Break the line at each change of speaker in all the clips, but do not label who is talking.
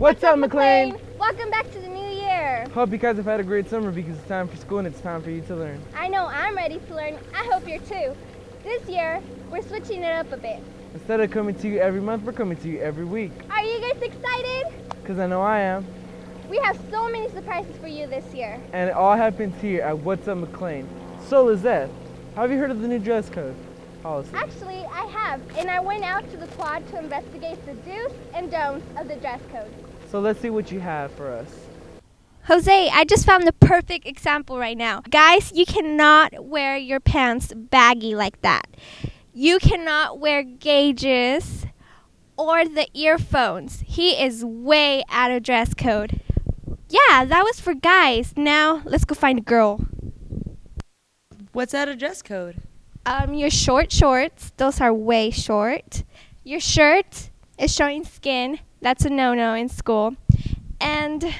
What's up, McLane?
Welcome back to the new year.
Hope you guys have had a great summer because it's time for school and it's time for you to learn.
I know I'm ready to learn. I hope you're too. This year, we're switching it up a bit.
Instead of coming to you every month, we're coming to you every week.
Are you guys excited?
Because I know I am.
We have so many surprises for you this year.
And it all happens here at What's Up McLane. So Lizette, have you heard of the new dress code policy?
Actually, I have. And I went out to the quad to investigate the do's and don'ts of the dress code.
So let's see what you have for us.
Jose, I just found the perfect example right now. Guys, you cannot wear your pants baggy like that. You cannot wear gauges or the earphones. He is way out of dress code. Yeah, that was for guys. Now, let's go find a girl.
What's out of dress code?
Your short shorts. Those are way short. Your shirt is showing skin. That's a no-no in school. And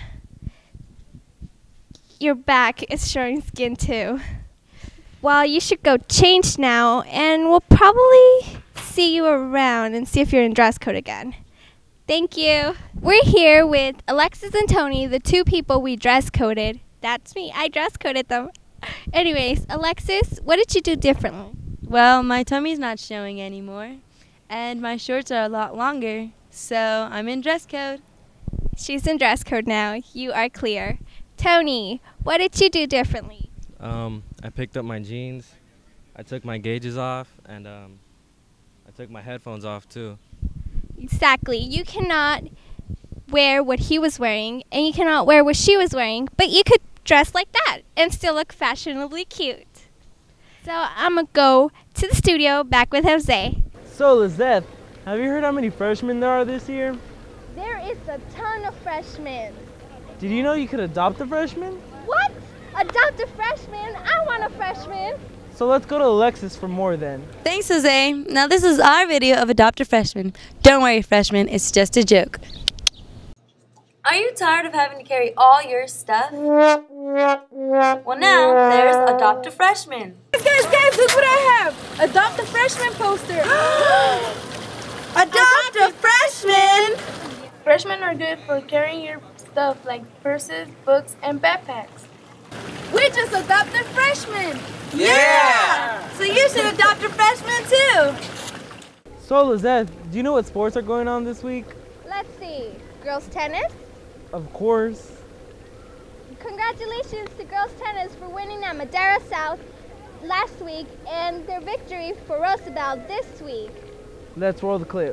your back is showing skin too. Well, you should go change now, and we'll probably see you around and see if you're in dress code again. Thank you. We're here with Alexis and Tony, the two people we dress coded. That's me. I dress coded them. Anyways, Alexis, what did you do differently?
Well, my tummy's not showing anymore, and my shorts are a lot longer, so I'm in dress code.
She's in dress code now. You are clear. Tony, what did you do differently?
I picked up my jeans, I took my gauges off, and I took my headphones off too.
Exactly. You cannot wear what he was wearing, and you cannot wear what she was wearing, but you could dress like that and still look fashionably cute. So I'm going to go to the studio back with Jose.
So Lizette, have you heard how many freshmen there are this year?
There is a ton of freshmen.
Did you know you could adopt a freshman?
What? Adopt a freshman? I want a freshman.
So let's go to Alexis for more then.
Thanks, Jose. Now this is our video of Adopt a Freshman. Don't worry, freshmen, it's just a joke. Are you tired of having to carry all your stuff? Well, now there's Adopt a Freshman.
Guys, look what I have! Adopt a Freshman poster!
Adopt a Freshman!
Freshmen are good for carrying your stuff like purses, books, and backpacks. We just adopted freshmen!
Yeah! So you should adopt a freshman too!
So Lizette, do you know what sports are going on this week?
Let's see. Girls tennis?
Of course.
Congratulations to girls tennis for winning at Madera South last week and their victory for Rosabelle this week.
Let's roll the clip.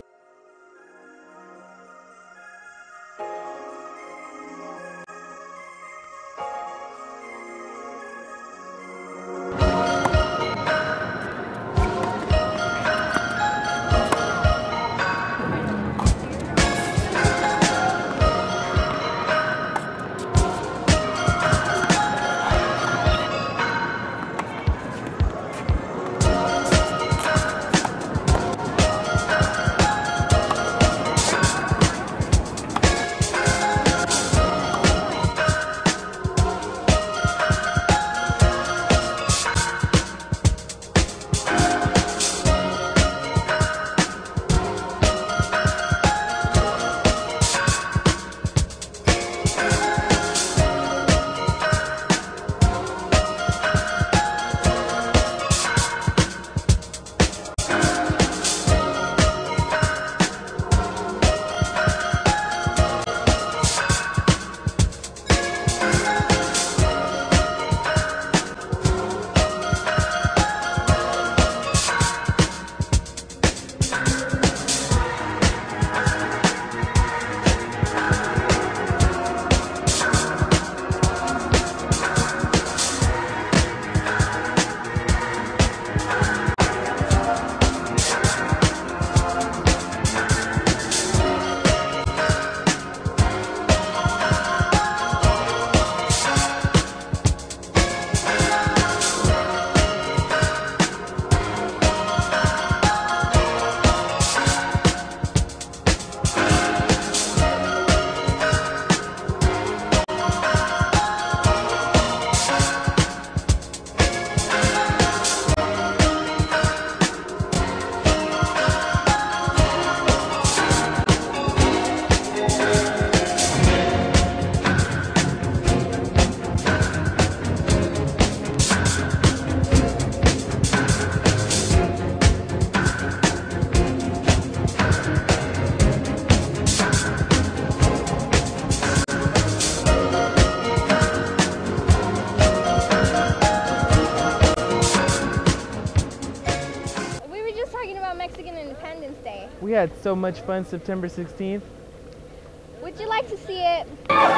We had so much fun September 16th.
Would you like to see it?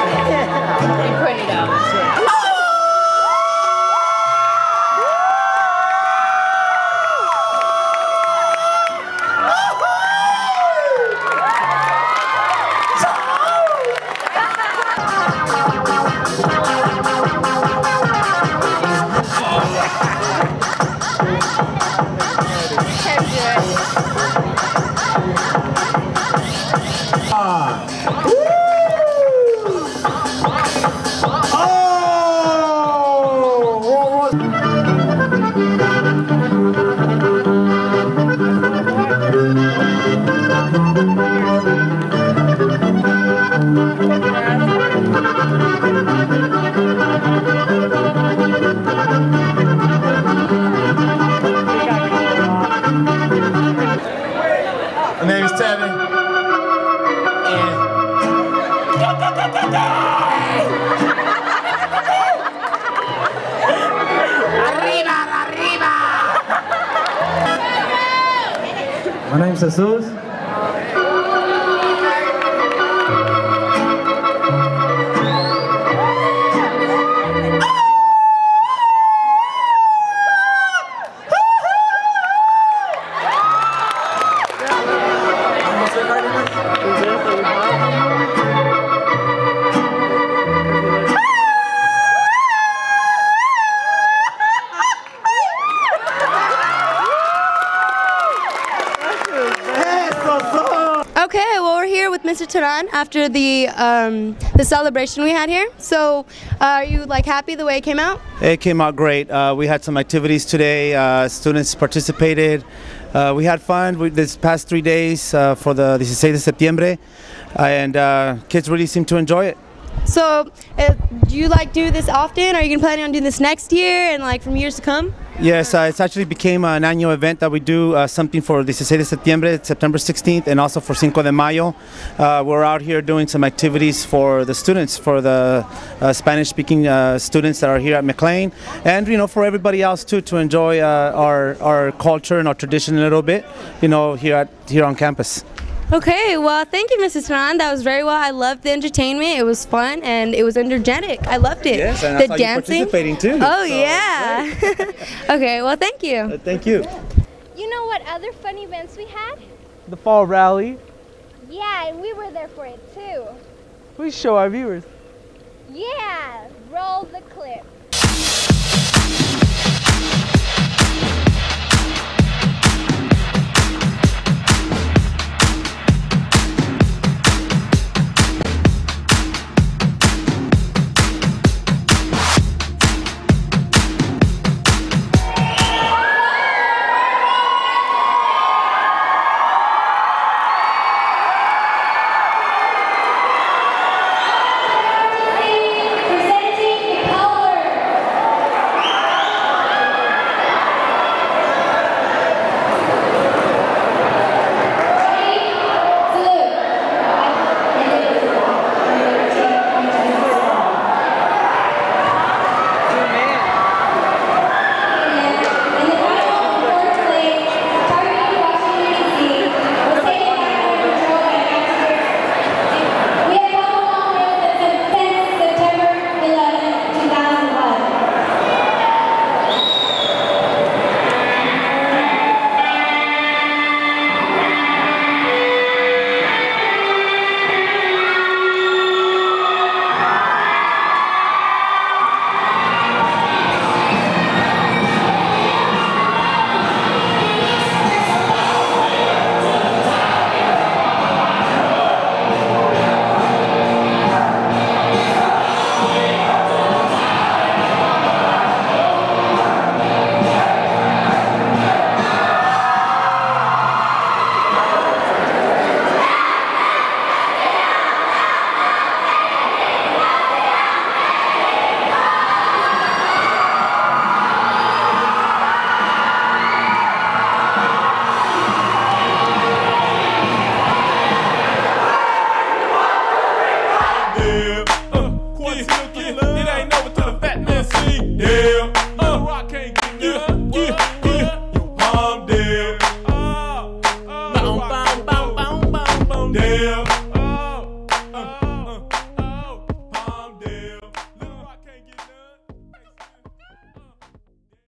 My name is Tevin. My name is Jesus.
Okay, well, we're here with Mr. Taran after the celebration we had here. So, are you like happy the way it came out?
It came out great. We had some activities today. Students participated. We had fun this past 3 days for the 16 de septiembre, and kids really seem to enjoy it.
So, do you like do this often? Are you gonna plan on doing this next year and like from years to come?
Yes, it's actually became an annual event that we do something for the 16 de septiembre, September 16th, and also for Cinco de Mayo. We're out here doing some activities for the students, for the Spanish-speaking students that are here at McLane, and for everybody else too, to enjoy our culture and our tradition a little bit, here on campus.
Okay, well, thank you, Mrs. Taran. That was very well. I loved the entertainment. It was fun and it was energetic. I loved it.
Yes, and I
the
saw
dancing.
you participating too.
Oh,
so,
yeah. Okay, well, thank you.
Thank you.
You know what other fun events we had?
The fall rally.
Yeah, and we were there for it too.
Please show our viewers.
Yeah, roll the clip.